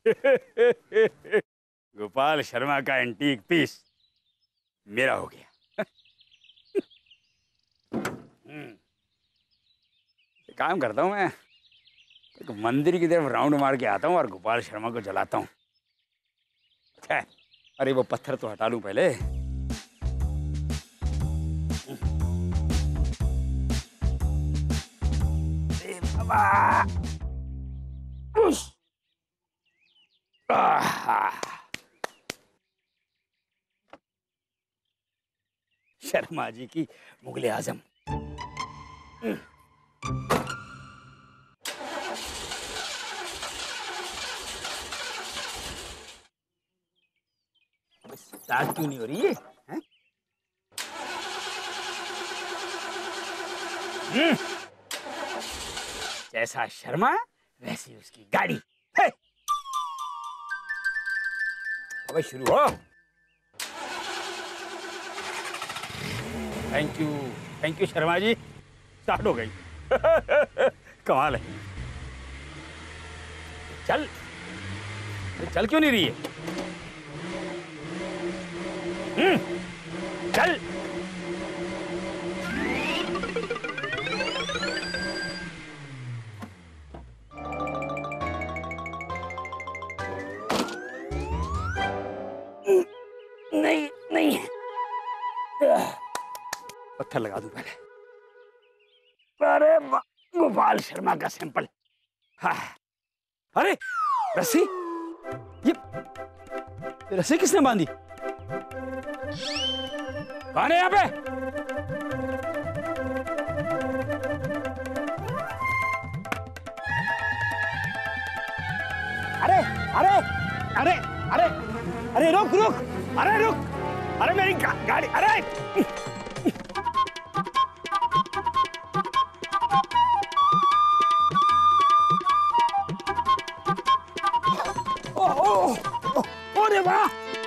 गोपाल शर्मा का antique piece मेरा हो गया। काम करता हूँ मैं, एक मंदिर की तरफ राउंड मार के आता हूँ और गोपाल शर्मा को जलाता हूँ। अच्छा, अरे वो पत्थर तो हटा लूं पहले। बाबा, शर्मा जी की मुगले आजम। स्टार्ट क्यों नहीं हो रही है? जैसा शर्मा वैसी उसकी गाड़ी। अबे शुरू हो। Thank you Sharma ji, start हो गई। कमाल है। चल चल क्यों नहीं रही है? चल। नहीं पत्थर लगा दूं पहले। अरे गोपाल शर्मा का सैंपल। हाँ। अरे रस्सी, ये रस्सी किसने बांधी? कौन है यहाँ पे? अरे अरे अरे अरे अरे रुक रुक, अरे रुक, अरे मेरी गाड़ी, अरे अरे वाह,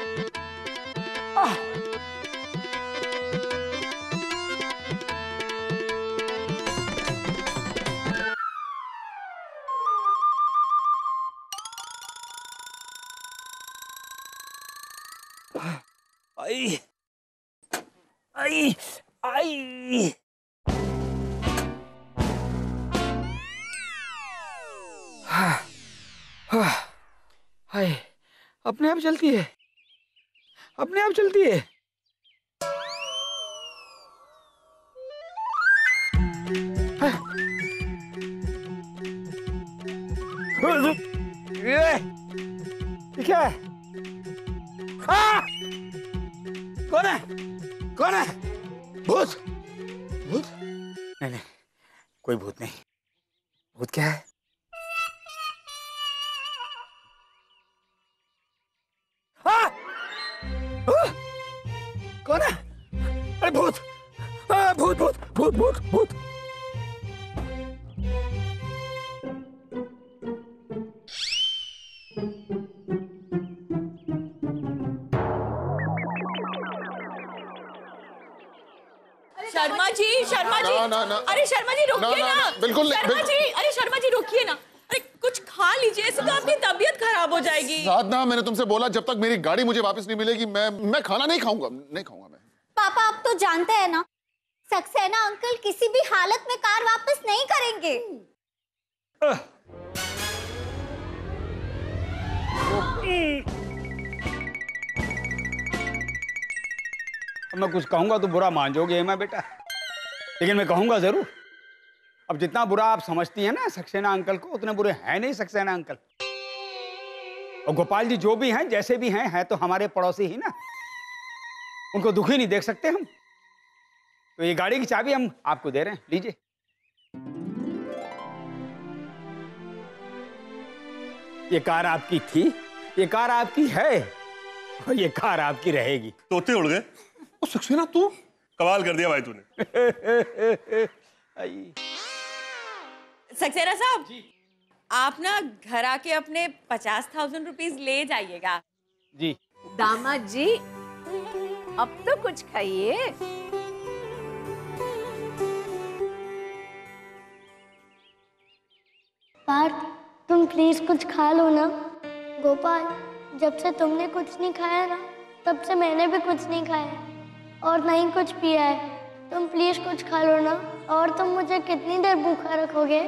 आई आई आई। हाय, अपने आप चलती है, अपने आप चलती है। ये क्या है? कौन है? कौन है? भूत? भूत? नहीं, कोई भूत नहीं। भूत क्या है? कौन है? अरे भूत! भूत भूत भूत भूत भूत। शर्मा जी, शर्मा जी, अरे शर्मा जी रुकिए ना, बिल्कुल नहीं, शर्मा जी, अरे शर्मा जी रुकिए ना, अरे कुछ खा लीजिए, इससे तो आपकी तबीयत खराब हो जाएगी। साधना, मैंने तुमसे बोला जब तक मेरी गाड़ी मुझे वापस नहीं मिलेगी मैं खाना नहीं खाऊंगा, नहीं खाऊंगा मैं। पापा आप तो जानते हैं ना, सक्सेना अंकल किसी भी हालत में कार वापस नहीं करेंगे। मैं कुछ कहूंगा तो बुरा मान जाओगे मैं बेटा, लेकिन मैं कहूंगा जरूर। अब जितना बुरा आप समझती हैं ना सक्सेना अंकल को, उतने बुरे हैं नहीं सक्सेना अंकल। और गोपाल जी जो भी हैं, जैसे भी हैं तो हमारे पड़ोसी ही ना, उनको दुखी नहीं देख सकते हम। तो ये गाड़ी की चाबी हम आपको दे रहे हैं, लीजिए। ये कार आपकी थी, ये कार आपकी है, और ये कार आपकी रहेगी। तोते उड़ गए। ओ सक्सेना, तू कमाल कर दिया भाई तूने। सक्सेना साहब, आप ना घर आके अपने 50,000 रुपीज ले जाइएगा। जी दामाद जी, अब तो कुछ खाइए। पार्थ तुम प्लीज कुछ खा लो ना, गोपाल, जब से तुमने कुछ नहीं खाया ना, तब से मैंने भी कुछ नहीं खाया और नहीं कुछ पिया है। तुम प्लीज कुछ खा लो ना, और तुम मुझे कितनी देर भूखा रखोगे?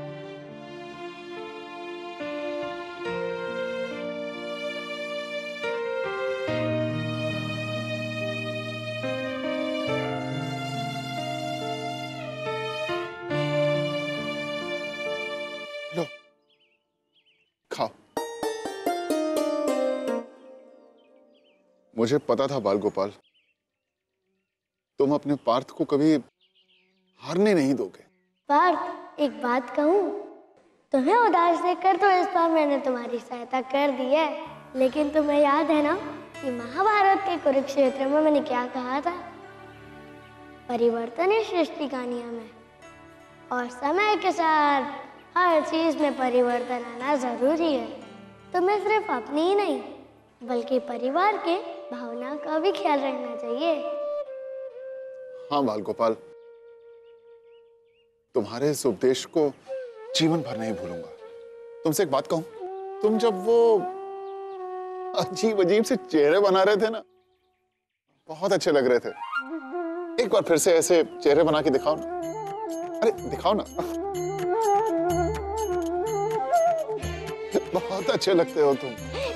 लो, खाओ। मुझे पता था बाल गोपाल, तुम अपने पार्थ को कभी हारने नहीं दोगे। पार्थ, एक बात कहूँ? तुम्हें उदास देखकर तो इस बार मैंने तुम्हारी सहायता कर दी है, लेकिन तुम्हें याद है ना कि महाभारत के कुरुक्षेत्र में मैंने क्या कहा था? परिवर्तन ही सृष्टि का नियम है और समय के साथ हर चीज में परिवर्तन आना जरूरी है। तुम्हें सिर्फ अपनी ही नहीं बल्कि परिवार के भावना का भी ख्याल रखना चाहिए। हाँ बाल गोपाल, तुम्हारे इस उपदेश को जीवन भर नहीं भूलूंगा। तुमसे एक बात कहूं, तुम जब वो अजीब अजीब से चेहरे बना रहे थे ना, बहुत अच्छे लग रहे थे। एक बार फिर से ऐसे चेहरे बना के दिखाओ ना। अरे दिखाओ ना। बहुत अच्छे लगते हो तुम।